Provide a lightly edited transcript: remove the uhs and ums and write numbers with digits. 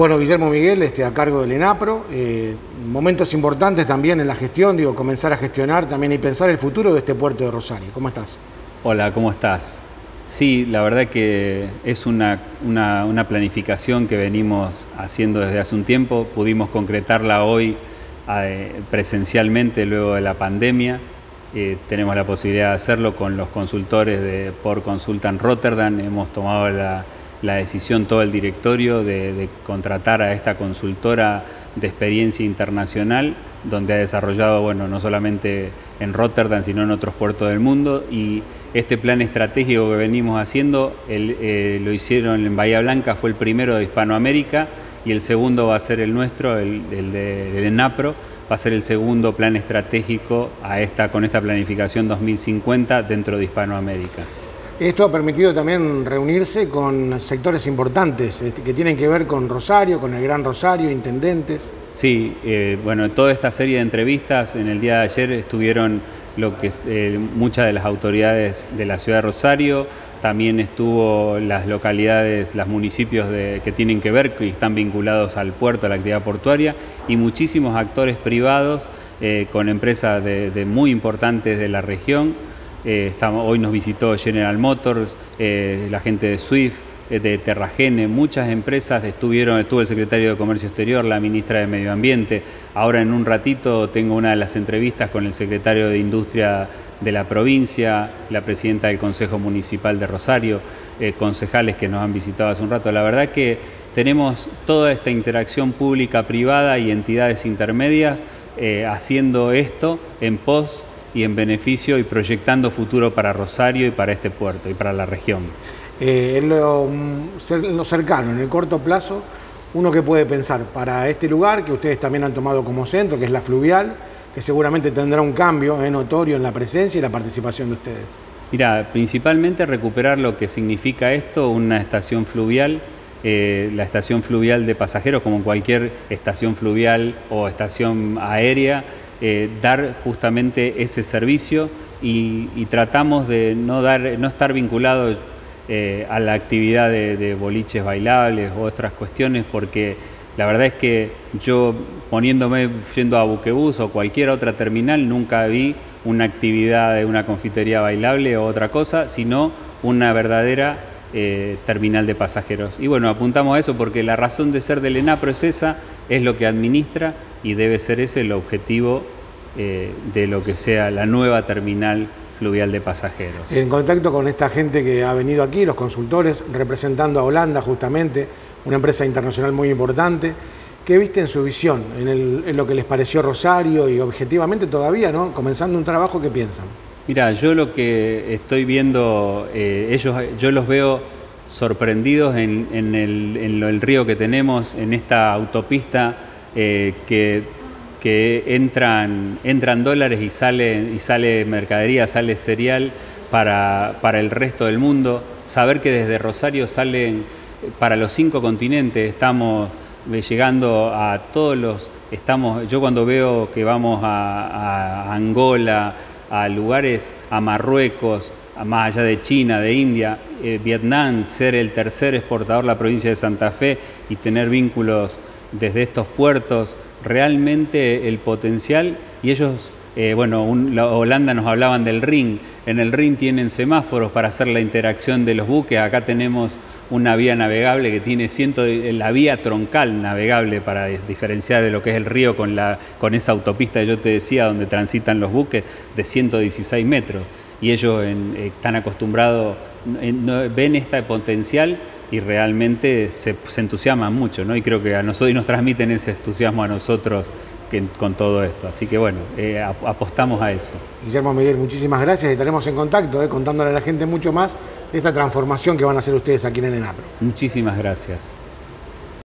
Bueno, Guillermo Miguel, a cargo del ENAPRO, momentos importantes también en la gestión, comenzar a gestionar también y pensar el futuro de este puerto de Rosario. ¿Cómo estás? Hola, ¿cómo estás? Sí, la verdad que es una planificación que venimos haciendo desde hace un tiempo. Pudimos concretarla hoy presencialmente luego de la pandemia. Tenemos la posibilidad de hacerlo con los consultores de Port Consultant Rotterdam. Hemos tomado la decisión, todo el directorio, de contratar a esta consultora de experiencia internacional, donde ha desarrollado, bueno, no solamente en Rotterdam, sino en otros puertos del mundo. Y este plan estratégico que venimos haciendo, lo hicieron en Bahía Blanca, fue el primero de Hispanoamérica, y el segundo va a ser el nuestro, el del ENAPRO, va a ser el segundo plan estratégico con esta planificación 2050 dentro de Hispanoamérica. Esto ha permitido también reunirse con sectores importantes que tienen que ver con Rosario, con el Gran Rosario, intendentes. Sí, bueno, toda esta serie de entrevistas en el día de ayer estuvieron muchas de las autoridades de la ciudad de Rosario, también estuvo las localidades, los municipios que tienen que ver, que están vinculados al puerto, a la actividad portuaria, y muchísimos actores privados con empresas muy importantes de la región. Hoy nos visitó General Motors, la gente de Swift, de Terragene, muchas empresas estuvo el secretario de Comercio Exterior, la ministra de Medio Ambiente. Ahora en un ratito tengo una de las entrevistas con el secretario de Industria de la provincia, la presidenta del Consejo Municipal de Rosario, concejales que nos han visitado hace un rato. La verdad que tenemos toda esta interacción pública-privada y entidades intermedias haciendo esto en pos y en beneficio y proyectando futuro para Rosario y para este puerto y para la región. En lo cercano, en el corto plazo, uno que puede pensar para este lugar que ustedes también han tomado como centro, que es la fluvial, que seguramente tendrá un cambio notorio en la presencia y la participación de ustedes. Mira, principalmente recuperar lo que significa esto, una estación fluvial, la estación fluvial de pasajeros, como cualquier estación fluvial o estación aérea, dar justamente ese servicio y tratamos de no estar vinculados a la actividad de boliches bailables u otras cuestiones, porque la verdad es que yo, yendo a Buquebus o cualquier otra terminal, nunca vi una actividad de una confitería bailable o otra cosa, sino una verdadera terminal de pasajeros. Y bueno, apuntamos a eso porque la razón de ser del ENAPRO es esa, es lo que administra y debe ser ese el objetivo de lo que sea la nueva terminal fluvial de pasajeros. En contacto con esta gente que ha venido aquí, los consultores, representando a Holanda justamente, una empresa internacional muy importante, ¿qué viste en su visión, en lo que les pareció Rosario y objetivamente todavía, ¿no? Comenzando un trabajo, ¿qué piensan? Mira, yo lo que estoy viendo, yo los veo sorprendidos en el río que tenemos, en esta autopista que entran dólares y sale mercadería, sale cereal para el resto del mundo. Saber que desde Rosario salen para los 5 continentes, estamos llegando a todos yo cuando veo que vamos a Angola, a lugares, a Marruecos, más allá de China, de India, Vietnam, ser el tercer exportador la provincia de Santa Fe y tener vínculos desde estos puertos, realmente el potencial. Y ellos, Holanda nos hablaban del Rin, en el Rin tienen semáforos para hacer la interacción de los buques, acá tenemos una vía navegable que tiene la vía troncal navegable para diferenciar de lo que es el río con esa autopista que yo te decía donde transitan los buques de 116 metros. Y ellos están acostumbrados, ven este potencial y realmente se entusiasman mucho, ¿no? Y creo que a nosotros nos transmiten ese entusiasmo a nosotros con todo esto. Así que bueno, apostamos a eso. Guillermo Miguel, muchísimas gracias y estaremos en contacto, contándole a la gente mucho más de esta transformación que van a hacer ustedes aquí en el ENAPRO. Muchísimas gracias.